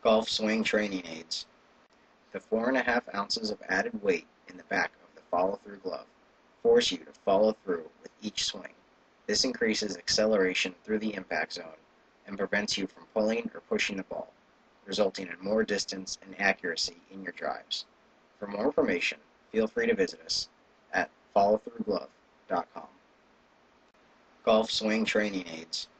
Golf swing training aids. The 4.5 ounces of added weight in the back of the Follow Thru Glove force you to follow through with each swing. This increases acceleration through the impact zone and prevents you from pulling or pushing the ball, resulting in more distance and accuracy in your drives. For more information, feel free to visit us at followthruglove.com. Golf swing training aids.